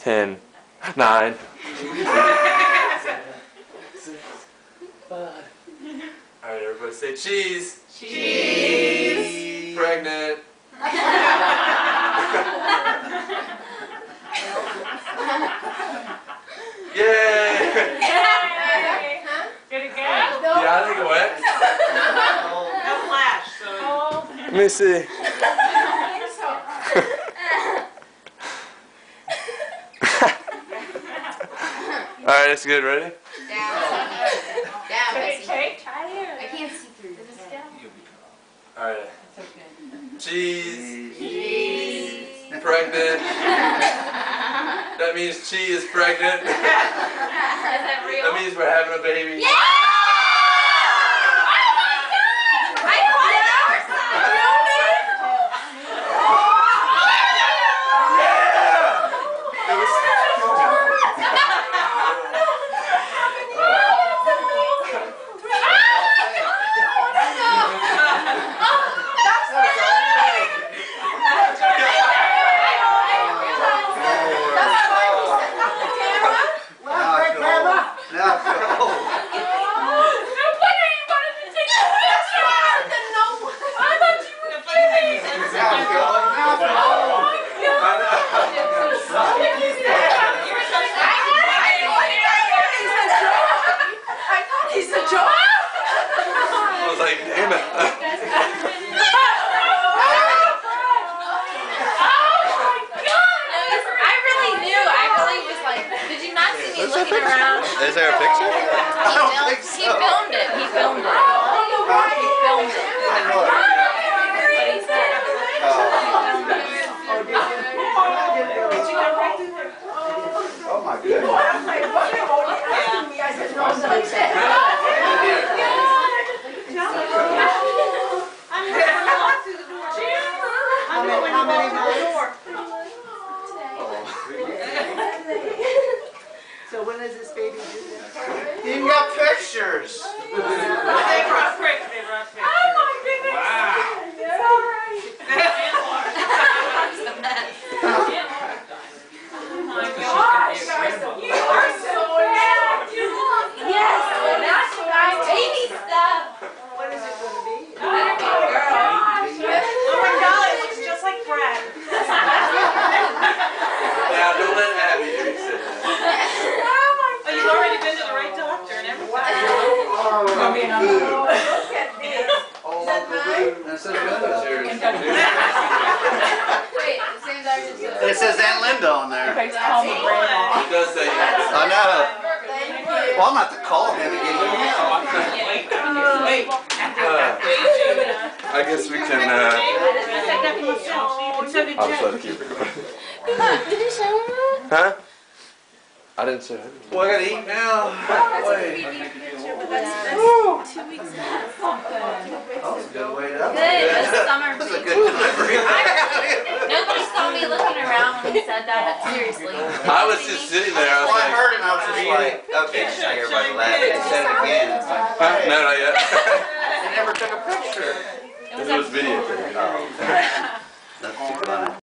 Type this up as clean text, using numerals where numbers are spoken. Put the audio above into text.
10, 9. 6, 5. Alright, everybody say cheese. Cheese. Pregnant. Yay! Did it go? Yeah, I think it went. No flash, so. Let me see. Alright, that's good. Ready? Down. Down, Bessie. I can't see through this. Alright. Cheese. Cheese. Pregnant. That means Chi is pregnant. Is that real? That means we're having a baby. Yeah! I thought that was It was looking around. Is there a picture? I don't think so. He filmed it. He filmed it. He filmed it. What he said. Oh my goodness. How many more? So when is this baby due? You got pictures. They brought pictures. They brought pictures. Oh my goodness. Wow. It's all right. Oh my gosh. You are so cute. Yes, that's my baby stuff. What is it going to be? It better be a girl. Oh my God, it looks just like Brad. Now, don't let Abby hear you say that. Oh, you've already been to the right doctor and everything. Oh, Oh, look at this. oh, that's so good. Cheers. Wait, it seems I just And it says Aunt Linda on there. It does say yes. I know. Thank you. Well, I'm going to have to call him and get him out. Wait. I guess we can, I said that to myself. And so did I'll just let Jen. it keep recording. Did you show him that? Huh? I didn't say that. Well, I got to eat now. Wait. That's 2 weeks ago. That was a good way to Good, it was summer. That was a good delivery. Nobody saw me looking around when he said that. Seriously. I was just sitting there. I was Well, I like, heard it and I was just like, okay, just make everybody laugh. They said it again. It's like, huh? No, not yet. they never took a picture. It was video. Oh, that's too funny.